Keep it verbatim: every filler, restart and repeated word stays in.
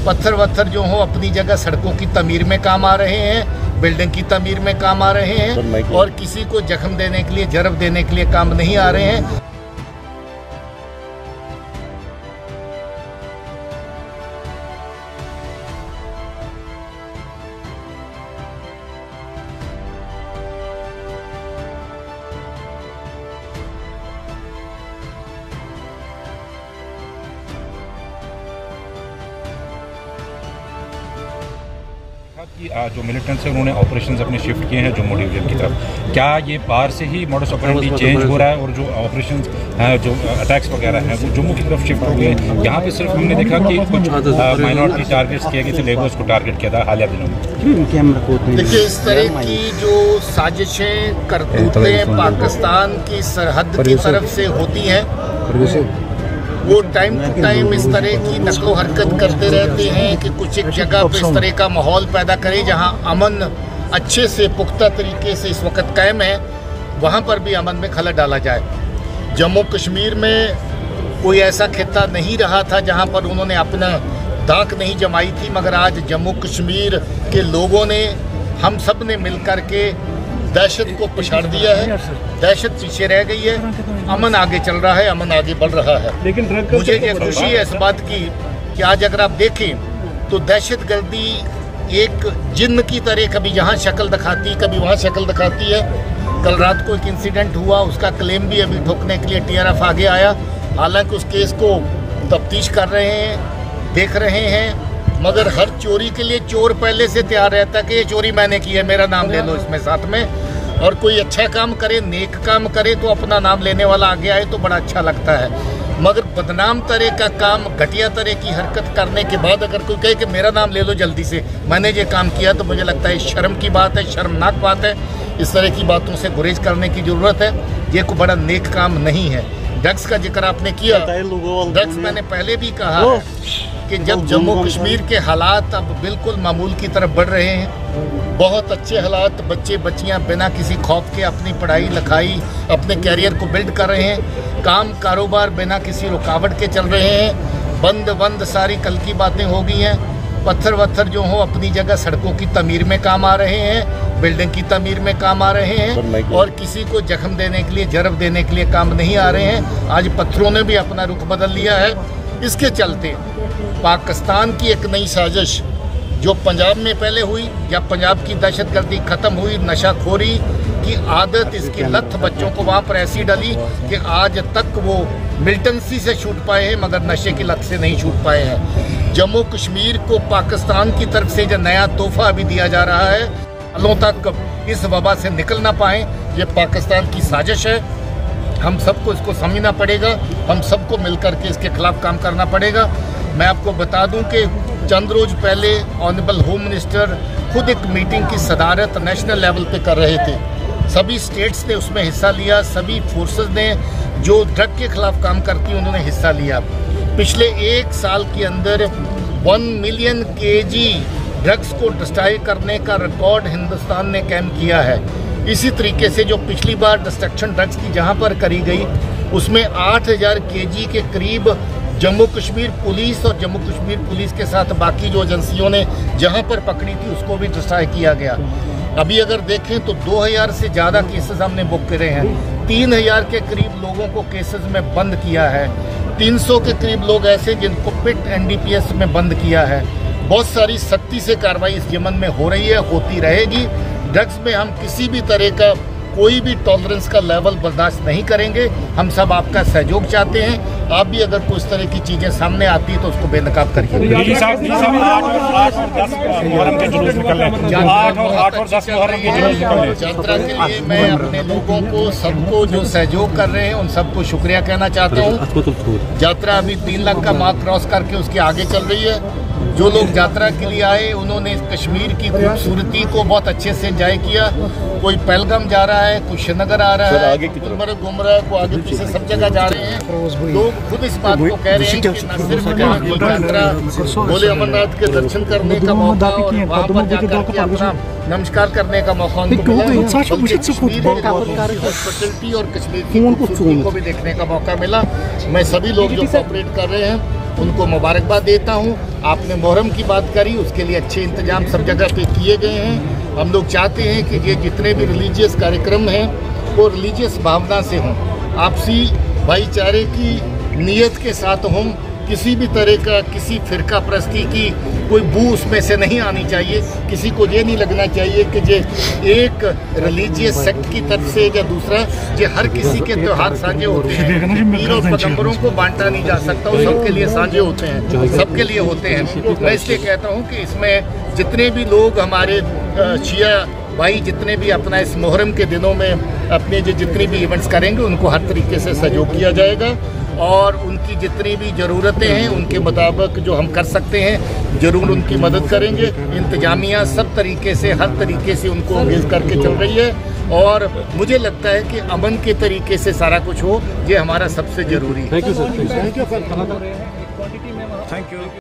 पत्थर वत्थर जो हो अपनी जगह सड़कों की तमीर में काम आ रहे हैं, बिल्डिंग की तमीर में काम आ रहे हैं और किसी को जख्म देने के लिए, जरब देने के लिए काम नहीं आ रहे हैं। कि जो मिलिटेंट्स हैं उन्होंने ऑपरेशंस अपने शिफ्ट किए हैं जम्मू डिवीजन की तरफ। क्या ये बाहर से ही मॉडस ऑपरेंडी चेंज हो रहा है और जो ऑपरेशंस हैं, जो अटैक्स वगैरह हैं वो जम्मू की तरफ शिफ्ट हो गए? यहाँ पे सिर्फ हमने देखा कि कुछ माइनॉरिटी टारगेट्स किए गए थे, लेबर्स को टारगेट किया था हालिया दिनों में। देखिए, इस तरह की जो साजिशें करतूतें पाकिस्तान की सरहद की तरफ से होती हैं, वो टाइम टू टाइम इस तरह की नकलो हरकत करते रहते हैं कि कुछ एक जगह पे इस तरह का माहौल पैदा करें जहां अमन अच्छे से पुख्ता तरीके से इस वक्त कायम है, वहां पर भी अमन में खलल डाला जाए। जम्मू कश्मीर में कोई ऐसा खित्ता नहीं रहा था जहां पर उन्होंने अपना दाक नहीं जमाई थी, मगर आज जम्मू कश्मीर के लोगों ने, हम सब ने मिल कर के दहशत को पछाड़ दिया है। दहशत पीछे रह गई है, अमन आगे चल रहा है, अमन आगे बढ़ रहा है। लेकिन मुझे ये खुशी है इस बात की कि आज अगर आप देखें तो दहशत गर्दी एक जिन्न की तरह कभी यहाँ शक्ल दिखाती, कभी वहाँ शक्ल दिखाती है। कल रात को एक इंसिडेंट हुआ, उसका क्लेम भी अभी ठोकने के लिए टी आर एफ आगे आया। हालांकि उस केस को तफ्तीश कर रहे हैं, देख रहे हैं, मगर हर चोरी के लिए चोर पहले से तैयार रहता है कि ये चोरी मैंने की है, मेरा नाम ले लो इसमें साथ में। और कोई अच्छा काम करे, नेक काम करे तो अपना नाम लेने वाला आगे आए तो बड़ा अच्छा लगता है। मगर बदनाम तरह का काम, घटिया तरह की हरकत करने के बाद अगर कोई कहे कि मेरा नाम ले लो जल्दी से, मैंने ये काम किया, तो मुझे लगता है शर्म की बात है, शर्मनाक बात है। इस तरह की बातों से गुरेज करने की ज़रूरत है। ये कोई बड़ा नेक काम नहीं है। ड्रग्स का जिक्र आपने किया, ड्रग्स मैंने पहले भी कहा है कि जब जम्मू कश्मीर के हालात अब बिल्कुल मामूल की तरफ बढ़ रहे हैं, बहुत अच्छे हालात, बच्चे बच्चियां बिना किसी खौफ के अपनी पढ़ाई लिखाई, अपने कैरियर को बिल्ड कर रहे हैं, काम कारोबार बिना किसी रुकावट के चल रहे हैं, बंद बंद सारी कल की बातें हो गई हैं। पत्थर वत्थर जो हो अपनी जगह सड़कों की तमीर में काम आ रहे हैं, बिल्डिंग की तमीर में काम आ रहे हैं और किसी को जख्म देने के लिए, जरब देने के लिए काम नहीं आ रहे हैं। आज पत्थरों ने भी अपना रुख बदल लिया है। इसके चलते पाकिस्तान की एक नई साजिश जो पंजाब में पहले हुई, जब पंजाब की दहशतगर्दी ख़त्म हुई, नशाखोरी की आदत, इसकी लत बच्चों को वहाँ पर ऐसी डली कि आज तक वो मिलिटेंसी से छूट पाए हैं मगर नशे की लत से नहीं छूट पाए हैं। जम्मू कश्मीर को पाकिस्तान की तरफ से जो नया तोहफा अभी दिया जा रहा है, सालों तक इस वबा से निकल ना पाएँ, ये पाकिस्तान की साजिश है। हम सबको इसको समझना पड़ेगा, हम सबको मिलकर के इसके खिलाफ काम करना पड़ेगा। मैं आपको बता दूं कि चंद रोज पहले ऑनरेबल होम मिनिस्टर खुद एक मीटिंग की सदारत नेशनल लेवल पे कर रहे थे। सभी स्टेट्स ने उसमें हिस्सा लिया, सभी फोर्सेस ने जो ड्रग के खिलाफ काम करती हैं उन्होंने हिस्सा लिया। पिछले एक साल के अंदर वन मिलियन केजी ड्रग्स को डिस्ट्रॉय करने का रिकॉर्ड हिंदुस्तान ने कायम किया है। इसी तरीके से जो पिछली बार डिस्ट्रक्शन ड्रग्स की जहाँ पर करी गई, उसमें आठ हज़ार के जी के करीब जम्मू कश्मीर पुलिस और जम्मू कश्मीर पुलिस के साथ बाकी जो एजेंसियों ने जहां पर पकड़ी थी उसको भी डिस्ट्रॉय किया गया। अभी अगर देखें तो दो हज़ार से ज़्यादा केसेस हमने बुक करे हैं, तीन हज़ार के करीब लोगों को केसेस में बंद किया है, तीन सौ के करीब लोग ऐसे जिनको PIT N D P S में बंद किया है। बहुत सारी सख्ती से कार्रवाई इस यमन में हो रही है, होती रहेगी। ड्रग्स में हम किसी भी तरह का कोई भी टॉलरेंस का लेवल बर्दाश्त नहीं करेंगे। हम सब आपका सहयोग चाहते हैं। आप भी अगर कोई इस तरह की चीजें सामने आती है तो उसको बेनकाब करिए। यात्रा के लिए मैं अपने लोगों को, सबको जो सहयोग कर रहे हैं उन सबको शुक्रिया कहना चाहता हूँ। यात्रा अभी तीन लाख का मार्क क्रॉस करके उसके आगे चल रही है। जो लोग यात्रा के लिए आए उन्होंने कश्मीर की खूबसूरती को बहुत अच्छे से एंजॉय किया। कोई पहलगाम जा रहा है, कोई श्रीनगर आ रहा है, गुलमर्ग घूम रहा है, कोई आगे पीछे सब जगह जा रहे हैं। लोग खुद इस बात को कह रहे हैं कि न सिर्फ यहाँ की यात्रा भोले अमरनाथ के दर्शन करने का मौका और वहाँ पर जाकर के अपना नमस्कार करने का मौका उनको मिला, बल्कि कश्मीर की हॉस्पिटलिटी और कश्मीर की खूबसूरती को भी देखने का मौका मिला। मैं सभी लोग जो कोऑपरेट कर रहे हैं उनको मुबारकबाद देता हूँ। आपने मुहर्रम की बात करी, उसके लिए अच्छे इंतजाम सब जगह पे किए गए हैं। हम लोग चाहते हैं कि ये जितने भी रिलीजियस कार्यक्रम हैं वो रिलीजियस भावना से हों, आपसी भाईचारे की नीयत के साथ हों। किसी भी तरह का किसी फिरका प्रस्ती की कोई बू उसमें से नहीं आनी चाहिए। किसी को ये नहीं लगना चाहिए कि जे एक रिलीजियस सेक्ट की तरफ से या दूसरा, जे हर किसी के त्यौहार साझे होते हैं। पीर और पैगंबरों को बांटा नहीं जा सकता, वो सबके लिए साझे होते हैं, सबके लिए होते हैं। मैं इसलिए कहता हूँ कि इसमें जितने भी लोग हमारे शिया भाई जितने भी अपना इस मुहर्रम के दिनों में अपने जो जितनी भी इवेंट्स करेंगे उनको हर तरीके से सहयोग किया जाएगा और उनकी जितनी भी ज़रूरतें हैं उनके मुताबिक जो हम कर सकते हैं ज़रूर उनकी मदद करेंगे। इंतजामिया सब तरीके से हर तरीके से उनको एंगेज करके चल रही है और मुझे लगता है कि अमन के तरीके से सारा कुछ हो, ये हमारा सबसे ज़रूरी है। Thank you sir. Thank you sir. Thank you.